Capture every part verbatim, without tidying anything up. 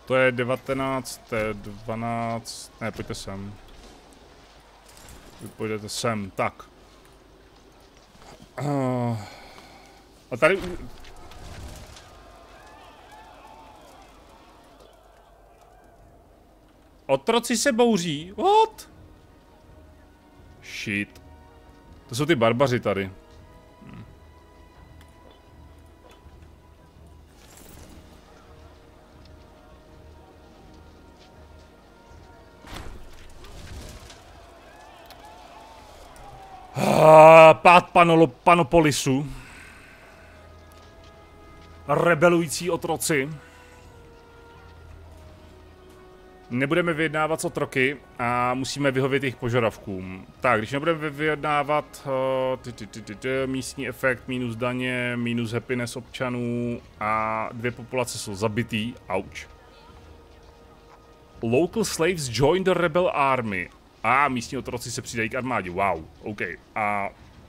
To je devatenáct, to je dvanáct, ne, pojďte sem. Vy půjdete sem, tak. Uh, a tady... Otroci se bouří, what? Shit. To jsou ty barbaři tady. Hm. Ah, pád panolo, Panopolisu. Rebelující otroci. Nebudeme vyjednávat s otroky a musíme vyhovět jejich požadavkům. Tak, když nebudeme vyjednávat uh, ty, ty, ty, ty, ty, místní efekt, minus daně, minus happiness občanů a dvě populace jsou zabitý, ouch. Local slaves join the rebel army. A místní otroci se přidají k armádě, wow, OK. A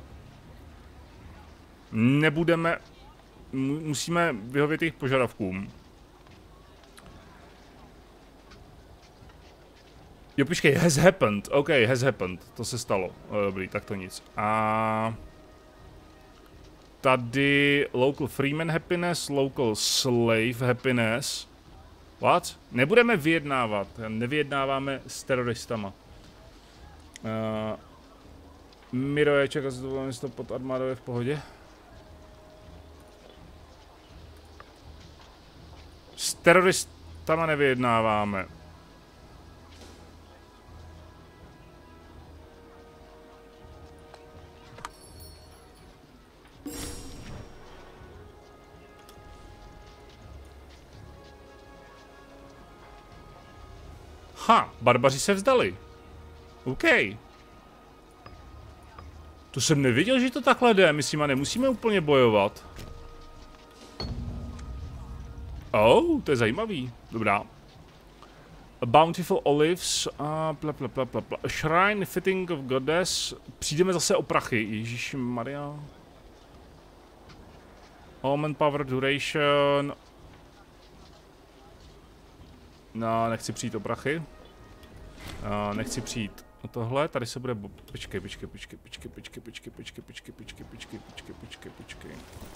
nebudeme, musíme vyhovět jejich požadavkům. Jo, počkej, has happened, OK, has happened, to se stalo, dobrý, tak to nic. A tady local freeman happiness, local slave happiness. What? Nebudeme vyjednávat, nevyjednáváme s teroristama. Uh, Miro, čeká se to, to pod armádou je v pohodě. S teroristama nevyjednáváme. Ha, barbaři se vzdali. OK. To jsem nevěděl, že to takhle jde, my s nima nemusíme úplně bojovat. Oh, to je zajímavý. Dobrá. A bountiful olives, a uh, pla, pla, pla, pla, pla. A shrine fitting of goddess. Přijdeme zase o prachy, ježišmarja. Omen power duration. No, nechci přijít o prachy. Uh, nechci přijít o tohle, tady se bude... Počkej, počkej, počkej, počkej, počkej, počkej, počkej, počkej, počkej, počkej, počkej, počkej, počkej.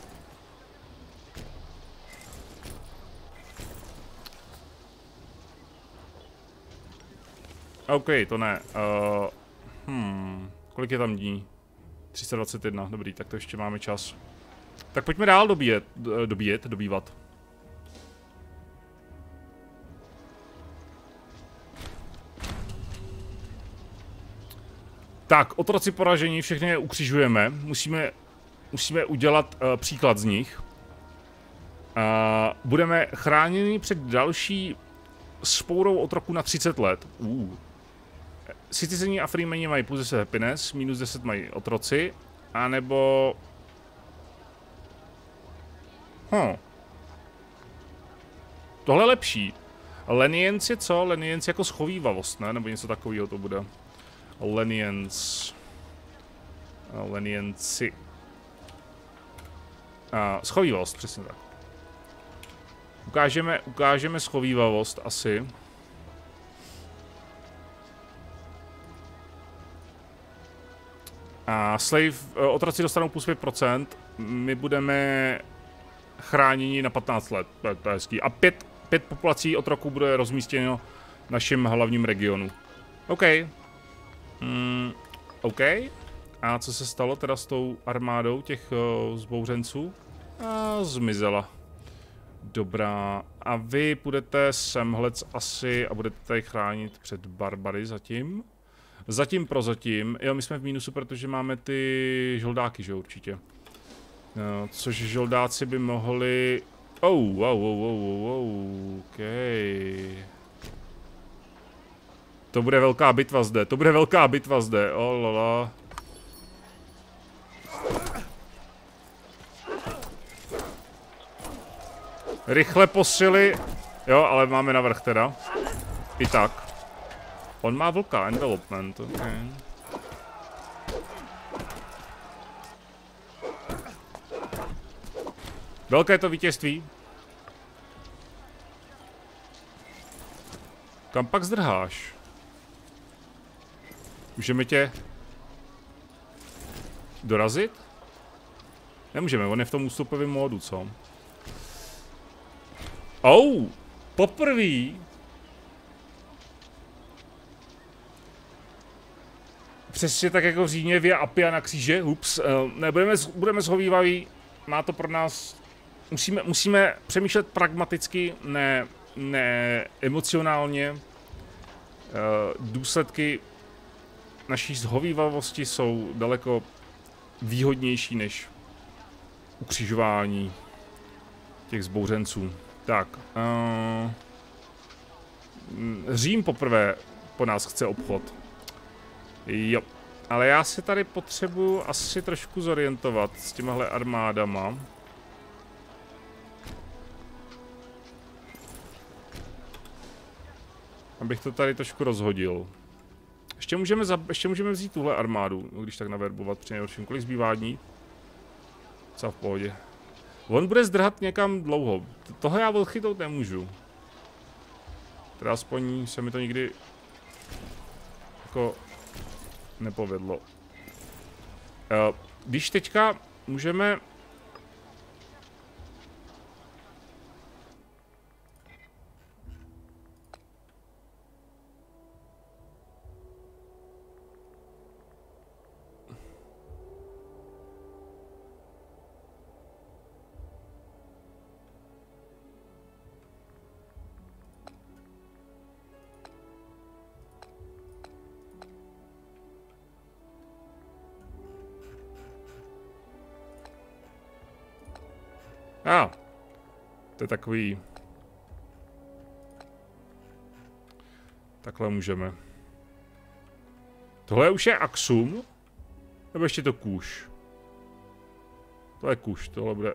OK, to ne. Uh, hmm, kolik je tam dní? tři sta dvacet jedna, dobrý, tak to ještě máme čas. Tak pojďme dál dobíjet, dobíjet, dobývat. Tak, otroci poražení, všechny je ukřižujeme. Musíme, musíme udělat uh, příklad z nich. Uh, budeme chráněni před další spourou otroků na třicet let. Uh. Citizeni a freemani mají plus deset happiness, minus deset mají otroci, anebo... Hm. Tohle je lepší. Lenience je co? Lenience jako schovívavost, ne? Nebo něco takového to bude. Lenience. Lenienci. A, schovívavost, přesně tak. Ukážeme, ukážeme schovívavost asi. A slave, otroci dostanou plus pět procent, my budeme chráněni na patnáct let, to je, to je hezký. A pět, pět populací otroků bude rozmístěno v našem hlavním regionu. OK. Mm, OK. A co se stalo teda s tou armádou těch uh, zbouřenců? A zmizela. Dobrá. A vy půjdete semhlec asi a budete tady chránit před barbary zatím. Zatím prozatím. Jo, my jsme v mínusu, protože máme ty žoldáky, že určitě. No, což žoldáci by mohli... Oh, wow, wow, wow, wow, wow, OK. To bude velká bitva zde, to bude velká bitva zde, oh lala. Rychle posily. Jo, ale máme navrch teda. I tak. On má vlka, envelopment, okay. Velké to vítězství. Kam pak zdrháš? Můžeme tě dorazit? Nemůžeme, on je v tom ústupovém módu, co? Oh, poprvé. Přesně tak jako v Římě via Appia na kříže, ups, nebudeme, budeme zhovývaví, má to pro nás, musíme, musíme přemýšlet pragmaticky, ne, ne emocionálně. Důsledky naší zhovývavosti jsou daleko výhodnější než ukřižování těch zbouřenců. Tak, uh, Řím poprvé po nás chce obchod. Jo, ale já si tady potřebuji asi trošku zorientovat s těmahle armádama. Abych to tady trošku rozhodil. Ještě můžeme, za, ještě můžeme vzít tuhle armádu, když tak naverbovat při nejhorším. Kolik zbývá dní? Co v pohodě. On bude zdrhat někam dlouho. Toho já odchytout nemůžu. Teda aspoň se mi to nikdy jako nepovedlo. Když teďka můžeme... A, ah, to je takový... Takhle můžeme. Tohle už je Axum? Nebo ještě to Kůž? To je Kůž, tohle bude...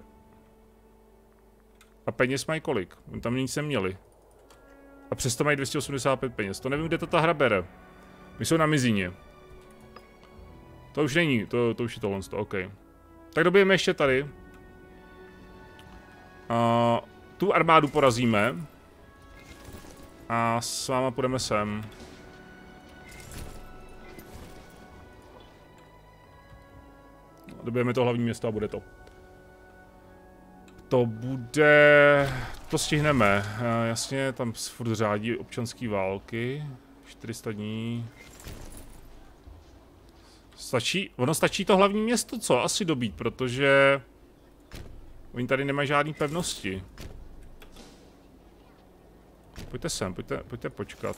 A peněz mají kolik? Oni tam nic neměli. A přesto mají dvě stě osmdesát pět peněz. To nevím, kde to ta hra bere. My jsou na Mizině. To už není, to, to už je tohle, ok. Tak dobijeme ještě tady. Uh, tu armádu porazíme a s váma půjdeme sem. Dobijeme to hlavní město a bude to. To bude... To stihneme. Uh, jasně, tam furt řádí občanské války. čtyři sta dní. Stačí, ono stačí to hlavní město, co? Asi dobít, protože... Oni tady nemají žádný pevnosti. Pojďte sem, pojďte, pojďte počkat.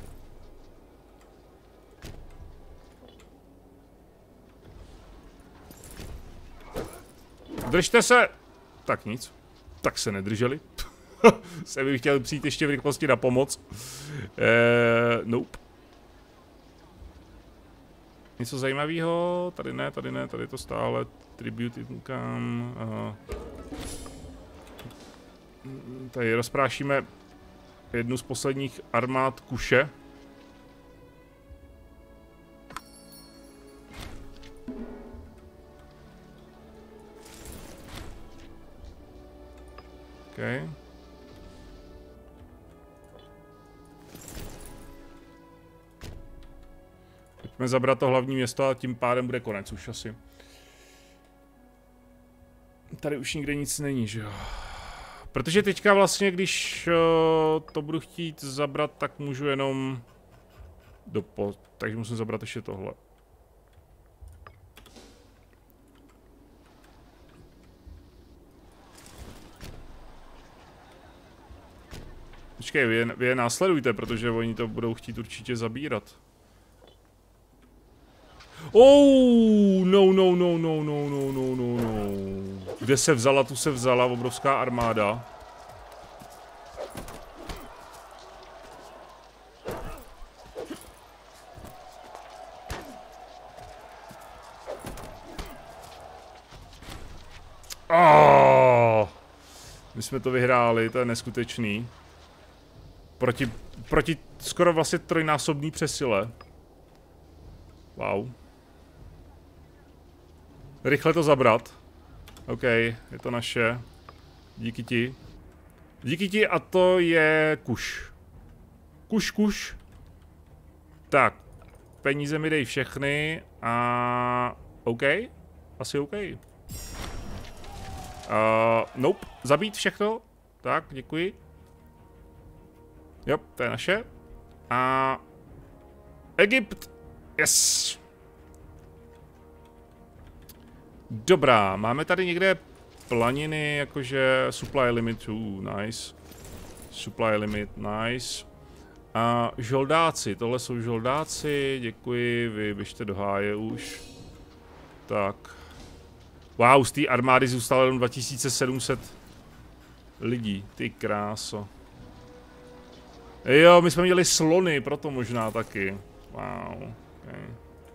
Držte se! Tak nic. Tak se nedrželi. Se bych chtěl přijít ještě v rychlosti na pomoc. Eee, nope. Něco zajímavého? Tady ne, tady ne, tady to stále. Tribute income. Aha. Tady rozprášíme jednu z posledních armád Kuše. Okay. Pojďme zabrat to hlavní město a tím pádem bude konec už asi. Tady už nikde nic není, že jo? Protože teďka vlastně, když uh, to budu chtít zabrat, tak můžu jenom do po... Takže musím zabrat ještě tohle. Počkej, vy je, vy je následujte, protože oni to budou chtít určitě zabírat. Oh, no, no, no, no, no, no, no, no, no. Kde se vzala, tu se vzala obrovská armáda. Oh, my jsme to vyhráli, to je neskutečný. Proti, proti skoro vlastně trojnásobný přesile. Wow. Rychle to zabrat. OK, je to naše. Díky ti. Díky ti a to je Kuš. Kuš, kuš. Tak, peníze mi dej všechny a... OK, asi OK. Uh, nope, zabít všechno. Tak, děkuji. Jo, to je naše. A... Egypt. Yes. Dobrá, máme tady někde planiny, jakože supply limit, uh, nice. Supply limit, nice. A žoldáci, tohle jsou žoldáci, děkuji, vy běžte do háje už. Tak. Wow, z té armády zůstalo jenom dva tisíce sedm set lidí, ty kráso. Jo, my jsme měli slony, proto možná taky. Wow, okay.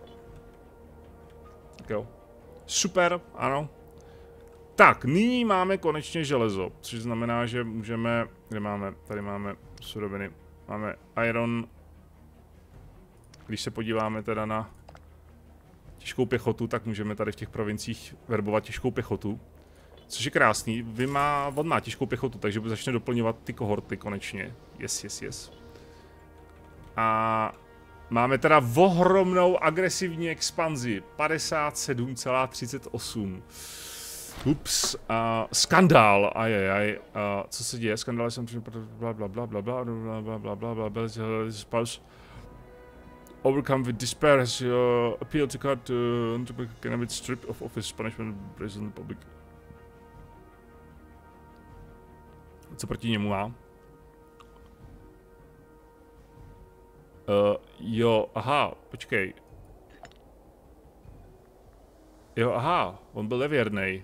Tak jo. Super, ano. Tak, nyní máme konečně železo, což znamená, že můžeme, kde máme, tady máme suroviny, máme iron. Když se podíváme teda na těžkou pěchotu, tak můžeme tady v těch provinciích verbovat těžkou pěchotu. Což je krásný, Vy má, on má těžkou pěchotu, takže začne doplňovat ty kohorty konečně. Yes, yes, yes. A máme teda ohromnou agresivní expanzi, padesát sedm celá třicet osm. Ups, uh, skandál, ajajaj, uh, co se děje, skandál jsem bla bla bla bla bla bla bla bla bla bla bla spouse overcome with despair has uh, appealed to cut uh, cannabis strip of office punishment prison public. Co proti němu má? Uh, jo, aha, počkej. Jo, aha, on byl nevěrnej.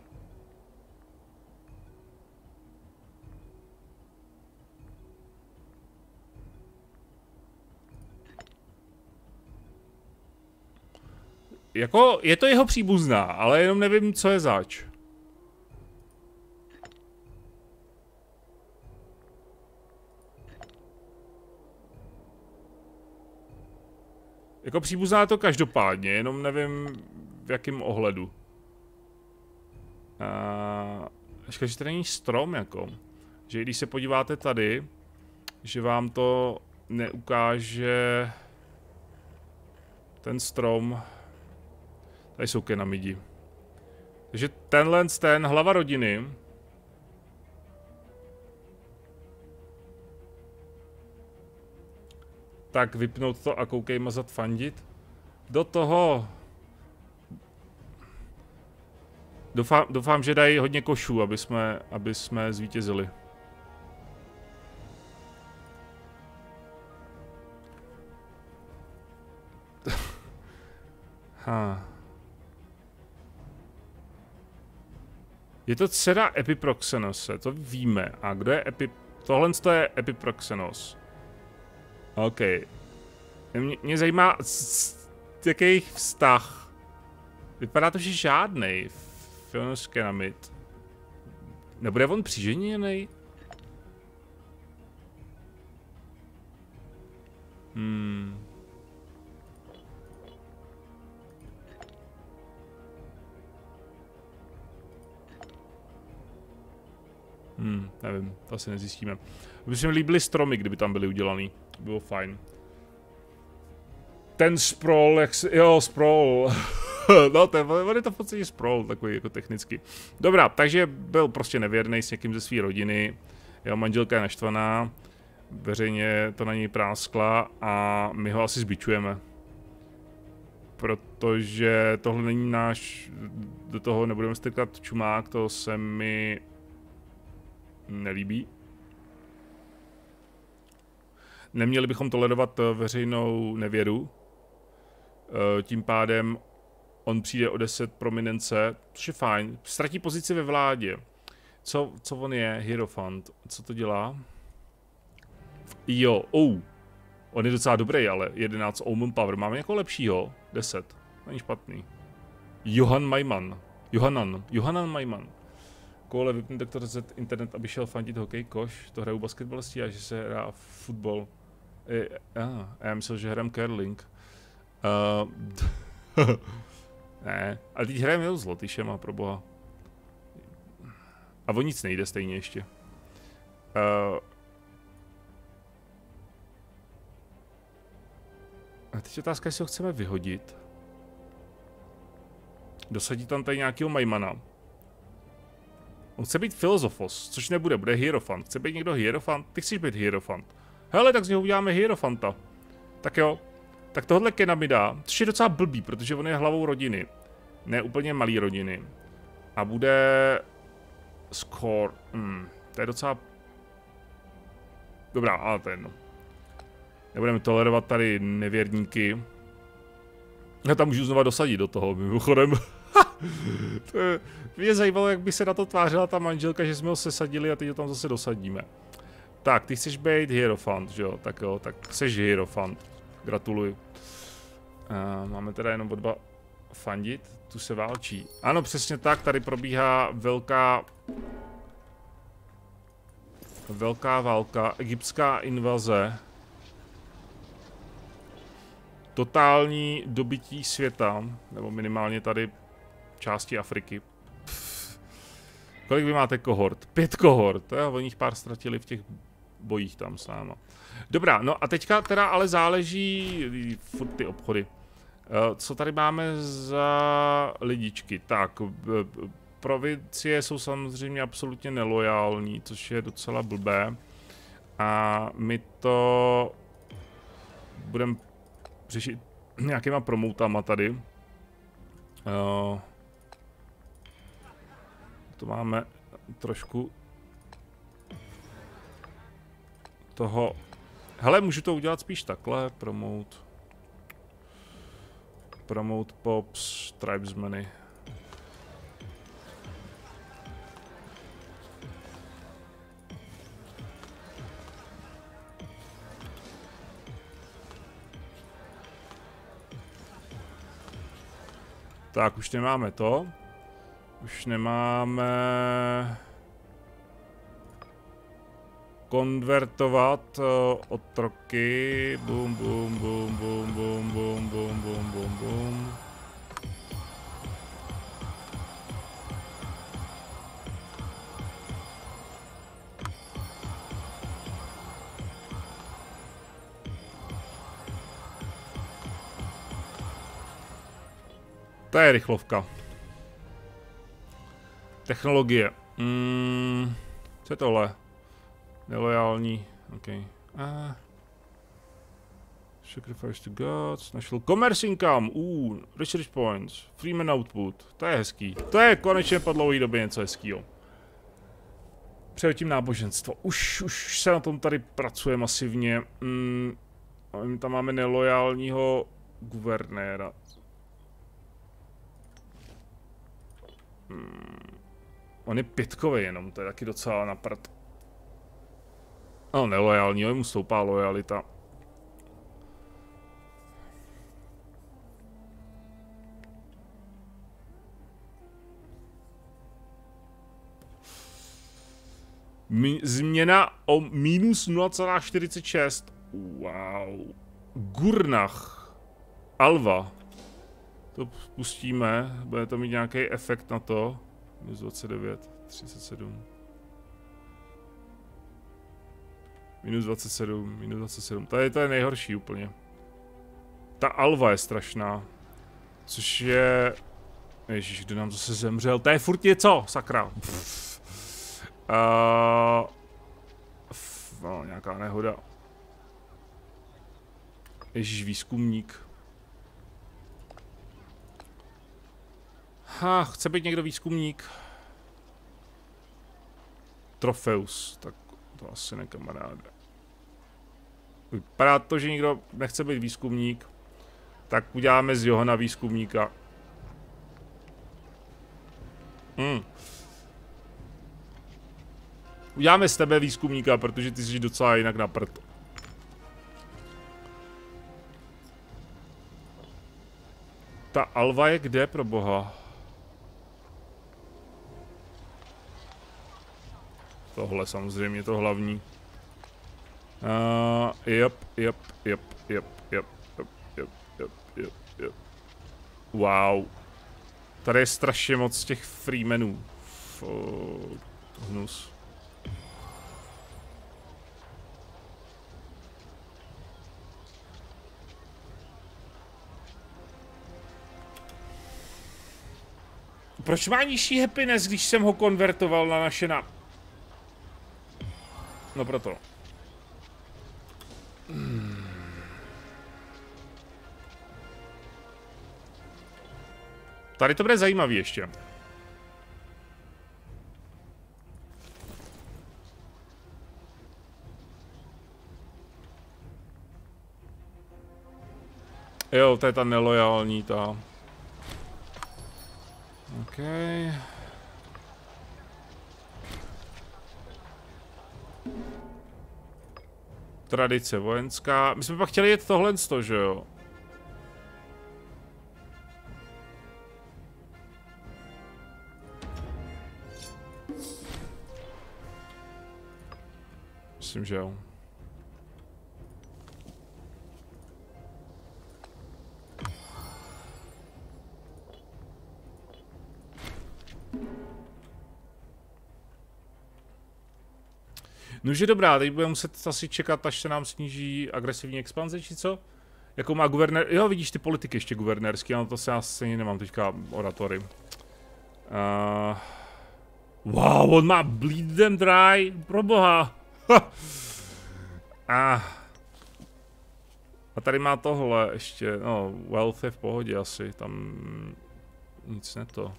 Jako, je to jeho příbuzná, ale jenom nevím, co je zač. Jako příbuzná je to každopádně, jenom nevím, v jakém ohledu. A... Ještě, že to není strom, jako. Že když se podíváte tady, že vám to neukáže ten strom. Tady jsou kenamidi. Takže tenhle ten hlava rodiny. Tak vypnout to a koukej mazat fandit. Do toho. Doufám, doufám, že dají hodně košů, aby jsme, aby jsme zvítězili. ha. Je to dcera Epiproxenose, to víme. A kdo je Epi... Tohle je Epiproxenos. OK. Mě, mě zajímá, jaký vztah. Vypadá to, že žádnej. Fionos Kenamid. Nebude on přiženěnej? Hmm. Hmm, nevím, to asi nezjistíme. By se mi líbily stromy, kdyby tam byly udělaný. Bylo fajn. Ten sprawl, jak se, jo, sprawl. No, to je, on je to v podstatě sprawl, takový jako technicky. Dobrá, takže byl prostě nevěrný s někým ze své rodiny. Jeho manželka je naštvaná. Veřejně to na něj práskla a my ho asi zbičujeme. Protože tohle není náš, do toho nebudeme strkat čumák, to se mi nelíbí. Neměli bychom tolerovat veřejnou nevěru. Tím pádem on přijde o deset prominence, což je fajn. Ztratí pozici ve vládě. Co, co on je? Hierophant. Co to dělá? Jo, oh. On je docela dobrý, ale jedenáct Omen Power. Máme jako lepšího? deset. Není špatný. Johan Majman. Johanan. Johanan Majman. Kole, vypni doktor Z internet, aby šel fandit hokej, koš. To hrajou basketbalisti a že se hrá fotbal. E, ah, já myslel, že hrám curling. Uh, ne, ale teď hrajeme s Lotyšem a pro boha. A o nic nejde stejně ještě. Uh, teď otázka, jestli ho chceme vyhodit. Dosadit tam tady nějakého majmana. On chce být filozofos, což nebude, bude hierofant. Chce být někdo hierofant? Ty chceš být hierofant. Hele, tak z něho uděláme hierofanta. Tak jo. Tak tohle Kena mi dá, což je docela blbý, protože on je hlavou rodiny. Ne úplně malý rodiny. A bude... Score. Hmm, to je docela... Dobrá, ale to je jedno. Nebudeme tolerovat tady nevěrníky. Já tam můžu znova dosadit do toho, mimochodem. To je, mě zajímalo, jak by se na to tvářila ta manželka, že jsme ho sesadili a teď ho tam zase dosadíme. Tak, ty chceš být hierofant, že jo? Tak jo, tak jseš hierofant. Gratuluji. Uh, máme teda jenom o dva fandit, tu se válčí. Ano, přesně tak, tady probíhá velká... Velká válka, egyptská invaze. Totální dobytí světa, nebo minimálně tady části Afriky. Pff. Kolik vy máte kohort? Pět kohort, jo, oni jich pár ztratili v těch bojích tam s náma. Dobrá, no a teďka teda ale záleží, furt ty obchody. Co tady máme za lidičky? Tak, provincie jsou samozřejmě absolutně nelojální, což je docela blbé. A my to budeme řešit nějakýma promoutama tady. Uh, to máme trošku toho... Hele, můžu to udělat spíš takhle, promote. Promote Pops, Tribesmany. Tak, už nemáme to. Už nemáme... Konvertovat uh, otroky. Bum, bum, bum, bum, bum, bum, bum, bum, bum, bum. To je rychlovka. Technologie. Mm, co je tohle? Nelojální. OK. Uh, sacrifice to gods. National commerce income. Uh, research points. Freeman output. To je hezký. To je konečně po dlouhé době něco hezkýho. Předtím náboženstvo. Už, už se na tom tady pracuje masivně. Mm, tam máme nelojálního guvernéra. Hmm. On je pětkový jenom, to je taky docela na prd. No, nelojální, ale mu stoupá lojalita. Mi změna o minus nula celá čtyřicet šest. Wow. Gurnach. Alva. To pustíme, bude to mít nějaký efekt na to. Minus dvacet devět, třicet sedm. Minus dvacet sedm, minus dvacet sedm. Tady to je nejhorší úplně. Ta Alva je strašná. Což je... Ježíš, kdo nám zase zemřel? To je furt něco, sakra. Uh... No, nějaká nehoda. Ježíš, výzkumník. Ha, chce být někdo výzkumník. Trofeus, tak to asi ne, kamaráde. Vypadá to, že někdo nechce být výzkumník, tak uděláme z Johana výzkumníka. Hmm. Uděláme z tebe výzkumníka, protože ty jsi docela jinak na prd. Ta Alva je kde, pro boha? Tohle samozřejmě to hlavní. Uh, yep, yep, yep, yep, yep, yep, yep, yep, yep, yep. Wow. Tady je strašně moc těch freemanů. Fuck. Hnus. Proč má nižší happiness, když jsem ho konvertoval na naše na... No proto. Hmm. Tady to bude zajímavý ještě. Jo, to je ta nelojální, ta. OK. Tradice vojenská. My jsme pak chtěli jet tohle, že jo? Myslím, že jo. Nože dobrá, teď budeme muset asi čekat, až se nám sníží agresivní expanze, či co? Jakou má guvernér... Jo, vidíš ty politiky ještě guvernérský, ale to se já asi nemám teďka oratory. Uh... Wow, on má bleed them dry, proboha. ah. A tady má tohle ještě, no, wealth je v pohodě asi, tam nic ne to.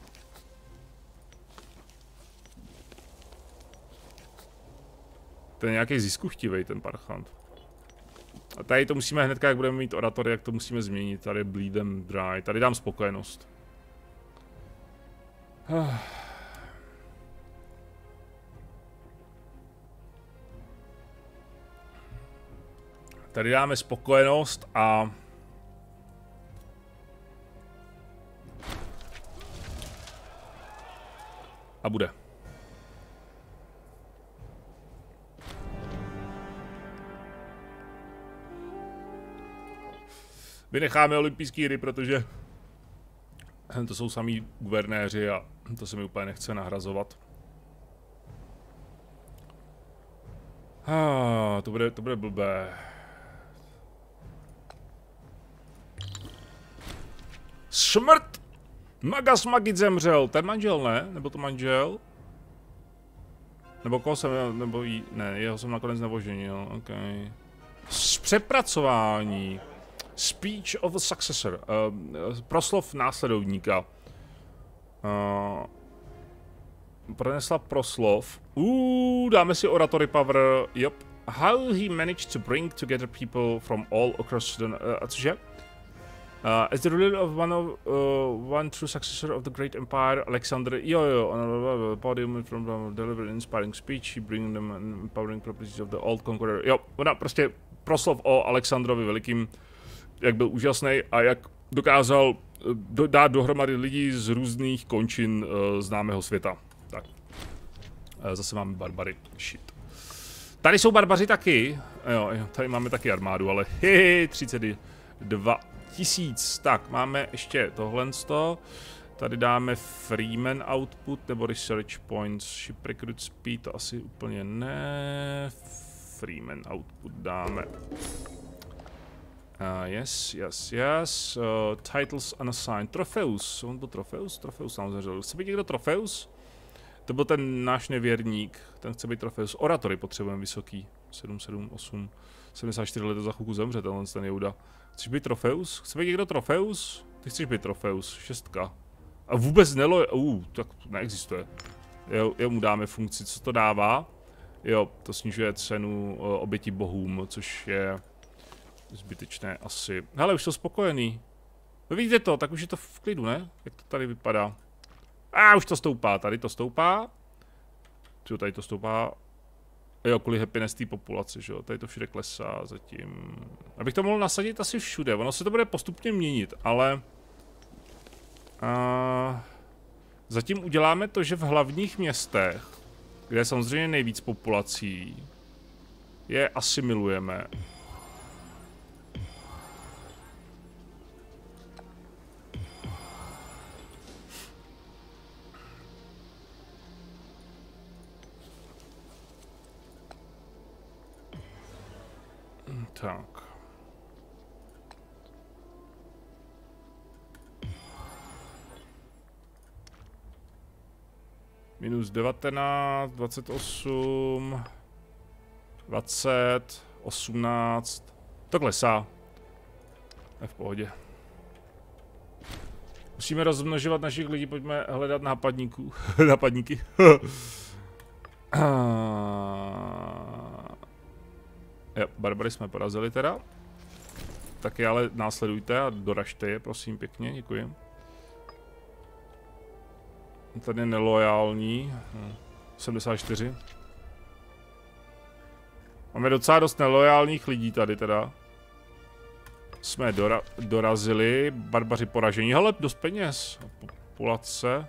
Ten je nějaký ziskuchtivej, ten parchant. A tady to musíme hned, jak budeme mít oratory, jak to musíme změnit. Tady je bleed them dry, tady dám spokojenost. Tady dáme spokojenost a... A bude. Vynecháme olympijské hry, protože to jsou samý guvernéři a to se mi úplně nechce nahrazovat. Ah, to bude, to bude blbé. Smrt! Magas Magit zemřel. Ten manžel, ne? Nebo to manžel? Nebo koho jsem, nebo jí, ne, jeho jsem nakonec nevoženil, ok. Přepracování. Speech of a successor. Uh, proslov následovníka. Uh, pronesla proslov. Uh, dáme si oratory power. Yep. How he managed to bring together people from all across the... Uh, cože? Uh, as the ruler of one of uh, one true successor of the great empire, Alexander, jo jo, on a podium from deliver inspiring speech, he bring them empowering properties of the old conqueror. Jo, ona prostě proslov o Alexandrovi velikým, jak byl úžasný a jak dokázal do, dát dohromady lidí z různých končin uh, známého světa. Tak. Uh, zase máme barbary. Shit. Tady jsou barbaři taky. Jo, jo, tady máme taky armádu, ale hehe, třicet dva tisíc. Tak, máme ještě tohle. Tady dáme Freeman output nebo research points. Ship recruit speed, to asi úplně ne. Freeman output dáme. Uh, yes, yes, yes. Uh, titles unassigned. Trofeus. On byl Trofeus? Trofeus samozřejmě. Chce být někdo Trofeus? To byl ten náš nevěrník. Ten chce být Trofeus. Oratory potřebujeme vysoký. sedm, sedm, osm, sedmdesát čtyři let za chvilku zemře tenhle ten Jouda. Chceš být Trofeus? Chce být někdo Trofeus? Ty chceš být Trofeus. Šestka. A vůbec nelo... Uh, tak neexistuje. Jo, jo, mu dáme funkci. Co to dává? Jo, to snižuje cenu uh, oběti bohům, což je... zbytečné asi. Hele, už jsou spokojený. No vidíte to, tak už je to v klidu, ne? Jak to tady vypadá? A už to stoupá, tady to stoupá. Co tady to stoupá? Jo, kvůli happiness té populace, že jo? Tady to všude klesá zatím. Abych to mohl nasadit asi všude, ono se to bude postupně měnit, ale... A... Zatím uděláme to, že v hlavních městech, kde je samozřejmě nejvíc populací, je asimilujeme. Tak. Minus devatenáct, dvacet osm, dvacet, osmnáct. To klesá. Je v pohodě. Musíme rozmnožovat našich lidí, pojďme hledat nápadníků. Nápadníky. Jo, barbary jsme porazili teda. Taky ale následujte a doražte je, prosím, pěkně, děkuji. Tady je nelojální. sedmdesát čtyři. Máme docela dost nelojálních lidí tady teda. Jsme dora dorazili, barbaři poražení, hele, dost peněz. Populace.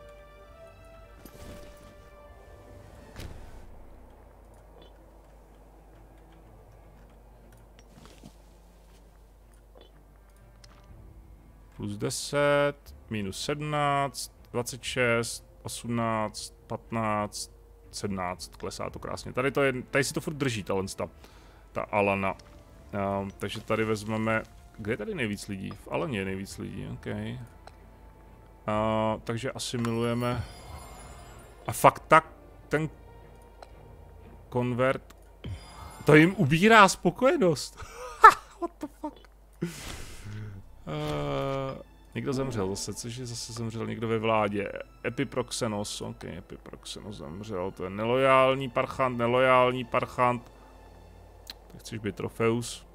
Plus deset, minus sedmnáct, dvacet šest, osmnáct, patnáct, sedmnáct, klesá to krásně. Tady to je, tady si to furt drží, ta ta, ta Alana. Um, takže tady vezmeme, kde je tady nejvíc lidí? V Alaně je nejvíc lidí, ok. Uh, takže asimilujeme. A fakt tak, ten konvert, to jim ubírá spokojenost. What the fuck? Uh, někdo zemřel zase, což je zase zemřel někdo ve vládě. Epiproxenos, ok, Epiproxenos zemřel, to je nelojální parchant, nelojální parchant. Tak chceš být Trofeus.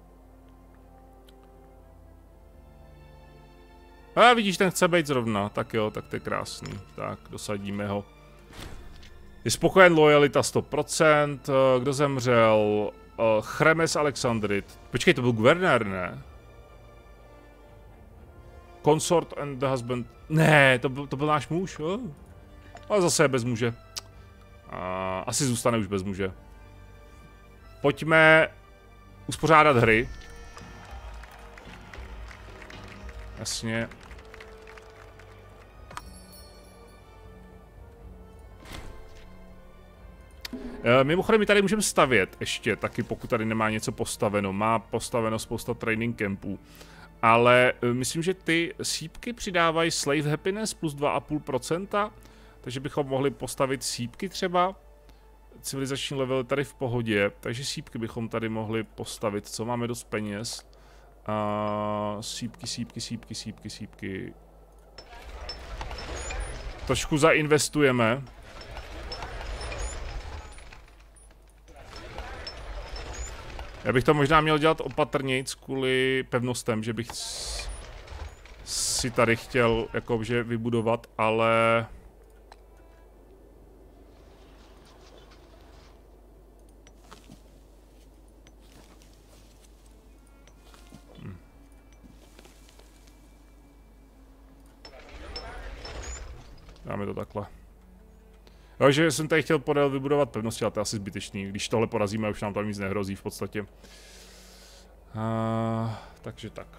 A vidíš, ten chce být zrovna, tak jo, tak to je krásný. Tak, dosadíme ho. Je spokojen, lojalita sto procent, kdo zemřel? Chremes Alexandrit. Počkej, to byl guvernér, ne? Consort and the husband. Ne, to byl, to byl náš muž, oh. Ale zase je bez muže. A, asi zůstane už bez muže. Pojďme uspořádat hry. Jasně. E, mimochodem, my tady můžeme stavět ještě taky, pokud tady nemá něco postaveno. Má postaveno spousta training campů. Ale myslím, že ty sípky přidávají slave happiness plus dva a půl procenta, takže bychom mohli postavit sípky třeba. Civilizační level tady v pohodě, takže sípky bychom tady mohli postavit, co máme dost peněz. Uh, sípky, sípky, sípky, sípky, sípky. Trošku zainvestujeme. Já bych to možná měl dělat opatrnějc kvůli pevnostem, že bych si tady chtěl jakože vybudovat, ale... Hm. Dáme to takhle. Jo, že jsem tady chtěl podél vybudovat pevnosti, ale to je asi zbytečný. Když tohle porazíme, už nám tam nic nehrozí v podstatě. Uh, takže tak.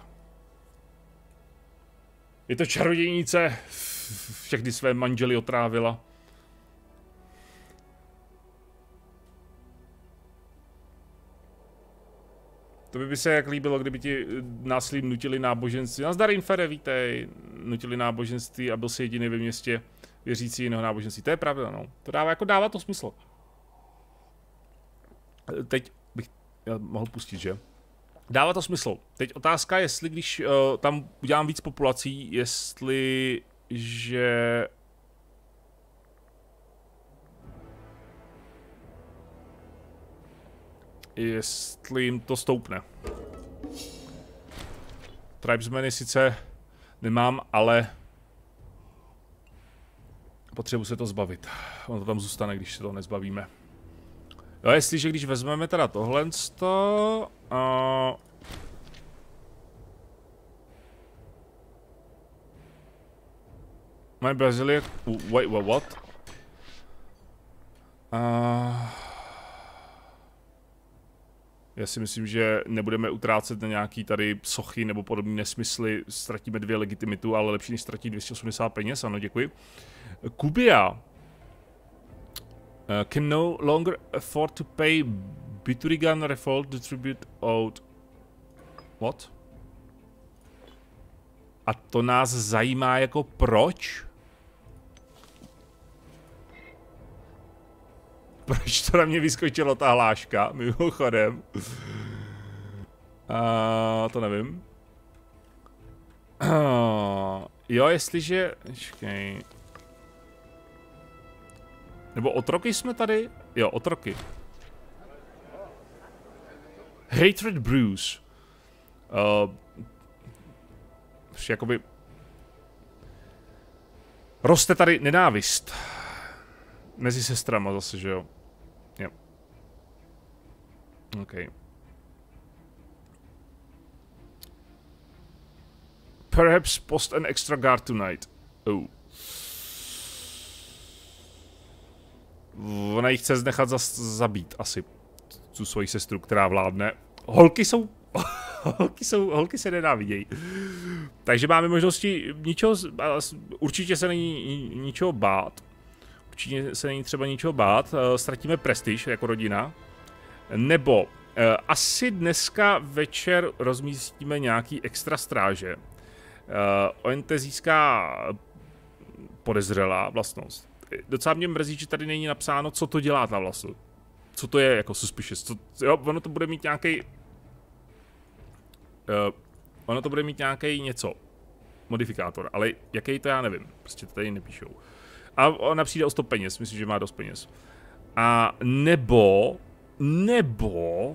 Je to čarodějnice, všechny své manžely otrávila. To by, by se jak líbilo, kdyby ti násilím nutili náboženství. Nazdar Infere, vítej. Nutili náboženství a byl si jediný ve městě věřící jiného náboženství. To je pravda, no. To dává, jako dává to smysl. Teď bych já mohl pustit, že? Dává to smysl. Teď otázka, jestli když uh, tam udělám víc populací, jestli, že... Jestli jim to stoupne. Tribesmany sice nemám, ale potřebuji se to zbavit. Ono to tam zůstane, když se to nezbavíme. Jo, jestliže když vezmeme teda tohle, to, uh, máme Brazílie, wait, what, what? Uh, já si myslím, že nebudeme utrácet na nějaký tady sochy nebo podobné nesmysly, ztratíme dvě legitimitu, ale lepší než ztratit dvě stě osmdesát peněz, ano, děkuji. Kubia. Uh, can no longer afford to pay Biturigan Revolt the tribute owed. What? A to nás zajímá jako proč? proč to na mě vyskočilo ta hláška, mimochodem. Uh, to nevím. Uh, jo, jestliže... Počkej. Nebo otroky jsme tady? Jo, otroky. Hatred brews. Uh, jakoby... Roste tady nenávist. Mezi sestrama zase, že jo? Jo. OK. Perhaps post an extra guard tonight. Oh. Ona jí chce nechat zas zabít asi. Tu svoji sestru, která vládne. Holky jsou... holky jsou... Holky se nenávidějí. Takže máme možnosti ničeho... Určitě se není ničeho bát. Určitě se není třeba ničeho bát. Ztratíme prestiž jako rodina. Nebo... Asi dneska večer rozmístíme nějaký extra stráže. Uh, O N T získá podezřelá vlastnost. Docela mě mrzí, že tady není napsáno, co to dělá ta vlastnost. Co to je jako suspicious. Co, jo, ono to bude mít nějaký. Uh, ono to bude mít nějaký něco. Modifikátor, ale jaký to já nevím. Prostě to tady nepíšou. A ona přijde o sto peněz, myslím, že má dost peněz. A nebo, nebo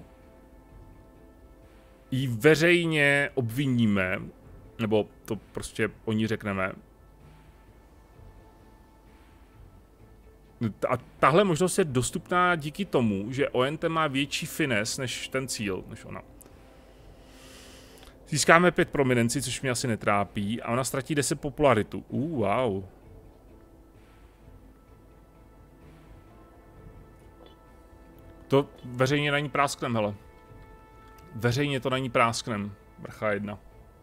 jí veřejně obviníme, nebo to prostě o ní řekneme. A tahle možnost je dostupná díky tomu, že O N T má větší finesse než ten cíl, než ona. Získáme pět prominenci, což mě asi netrápí, a ona ztratí deset popularitu. Uh, wow. To veřejně na ní prásknem, hele. Veřejně to na ní prásknem. Vrcha jedna.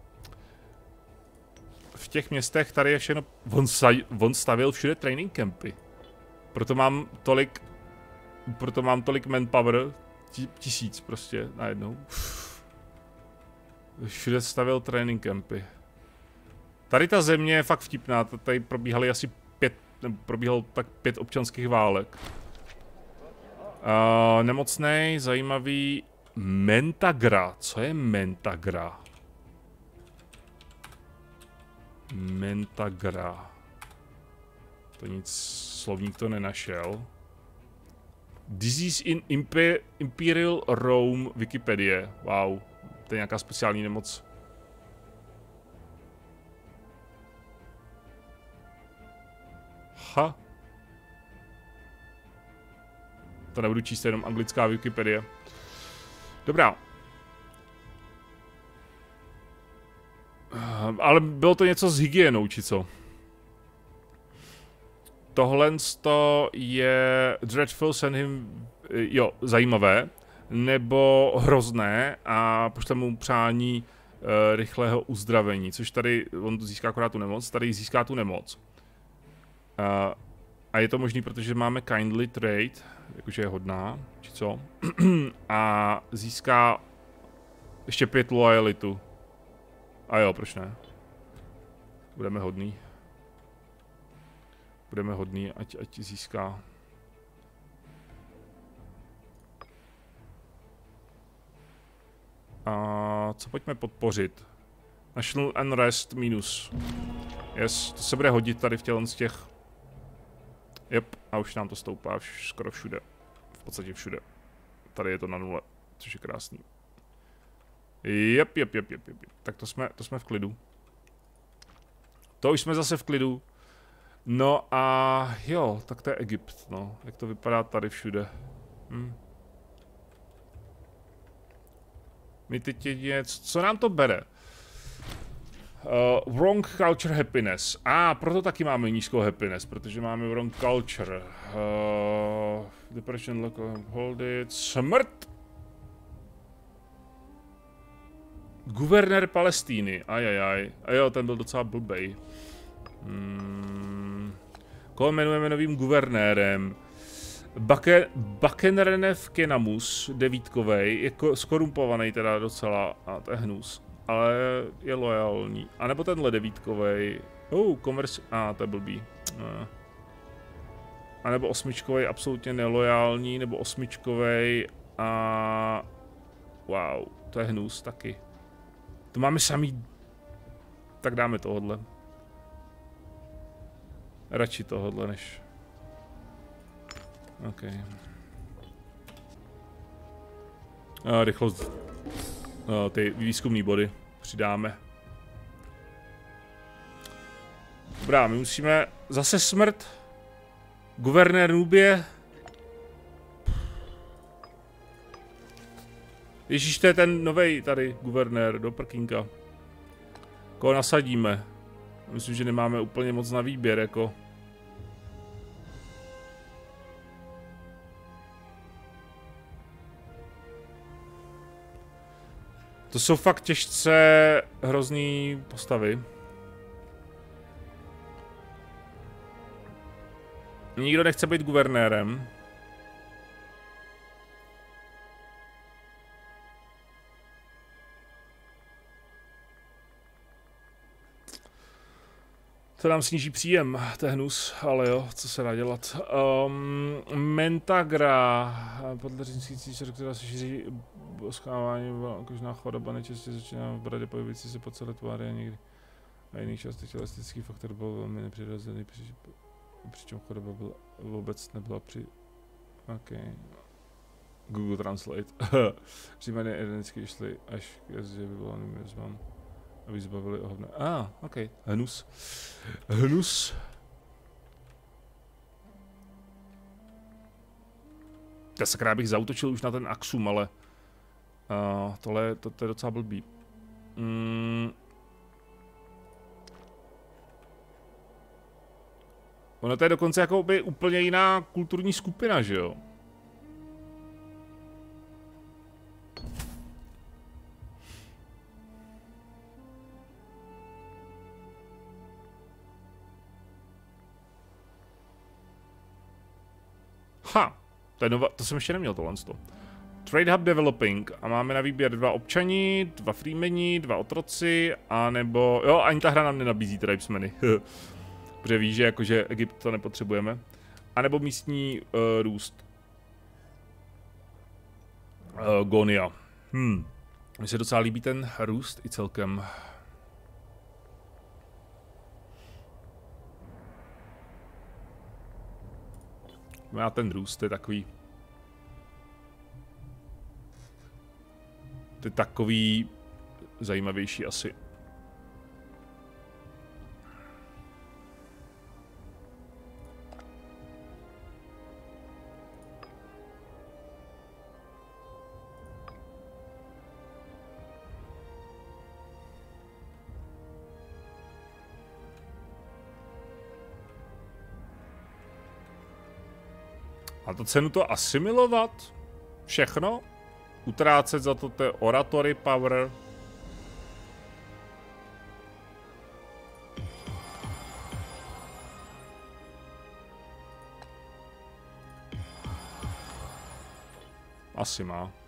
V těch městech tady je všechno... On, on stavil všude training campy. Proto mám tolik... Proto mám tolik manpower. Tisíc prostě najednou. Všude stavil training campy. Tady ta země je fakt vtipná. Tady probíhaly asi pět... Probíhalo tak pět občanských válek. Uh, nemocnej, zajímavý... Mentagra. Co je Mentagra? Mentagra. To nic, slovník to nenašel. Disease in Imper Imperial Rome, Wikipedie. Wow, to je nějaká speciální nemoc. Ha. To nebudu číst, jenom anglická Wikipedie. Dobrá. Ale bylo to něco s hygienou, či co? Tohle je Dreadful Send him, jo, zajímavé, nebo hrozné a pošle mu přání uh, rychlého uzdravení, což tady, on tu získá akorát tu nemoc, tady získá tu nemoc. Uh, a je to možný, protože máme kindly trade, jakože je hodná, či co? A získá ještě pět loyalitu. A jo, proč ne? Budeme hodný. Budeme hodný, ať, ať získá. A co pojďme podpořit? National Unrest minus. Yes, to se bude hodit tady v tělen z těch. Jep, a už nám to stoupá vš skoro všude. V podstatě všude. Tady je to na nule, což je krásný. Jep, jep, jep, jep, jep. Tak to jsme, to jsme v klidu. To už jsme zase v klidu. No a jo, tak to je Egypt, no. Jak to vypadá tady všude. Hm. My teď je něco, co nám to bere? Uh, wrong culture happiness. A ah, proto taky máme nízkou happiness, protože máme wrong culture. Uh, depression, look, hold it. Smrt! Guvernér Palestíny, ajajaj. A jo, ten byl docela blbej. Hmm. Koho jmenujeme novým guvernérem? Bake, Bakenrenev Kenamus, devítkovej, je skorumpovaný teda docela, a to je hnus, ale je loajální. A nebo tenhle devítkovej, oh, komers, a ah, to je blbý. Ah. A nebo osmičkovej absolutně nelojální, nebo osmičkovej a... Wow, to je hnus taky. To máme samý... Tak dáme tohodle. Radši tohodle než... OK. A rychlost... A ty výzkumné body přidáme. Dobrá, my musíme... Zase smrt. Guvernér Nubie. Ježíš, to je ten novej tady guvernér do prkínka. Koho nasadíme? Myslím, že nemáme úplně moc na výběr, jako. To jsou fakt těžce hrozný postavy. Nikdo nechce být guvernérem. To nám sníží příjem, to je hnus, ale jo, co se dá dělat. Um, Mentagra, podle říznící čer, která se šíří boskávání, kožná choroba nejčastěji začíná v bradě pojevující se po celé tváři a někdy. A jiných částech elastický faktor byl velmi nepřirozený, při, přičem choroba byla, vůbec nebyla při... OK. Google Translate. Příjmeny identicky šly až k jezdě vyvolaným jezvám. Aby zbavili ohovné. A, ah, ok. Hnus. Hnus. Já sakra bych zautočil už na ten Axum, ale... Uh, tohle to, to je docela blbý. Mm. Ono to je dokonce jako by úplně jiná kulturní skupina, že jo? Ha, to, je nova, to jsem ještě neměl tohle. Trade Hub Developing a máme na výběr dva občani, dva freemeni, dva otroci, anebo, jo, ani ta hra nám nenabízí tribesmeny, protože ví, že jakože Egypt to nepotřebujeme, anebo místní uh, růst. Uh, Gonia. Hmm. Mně se docela líbí ten růst i celkem. Má ten růst, je takový... To je takový... zajímavější asi. A to cenu to asimilovat? Všechno? Utrácet za to té oratory power? Asi má.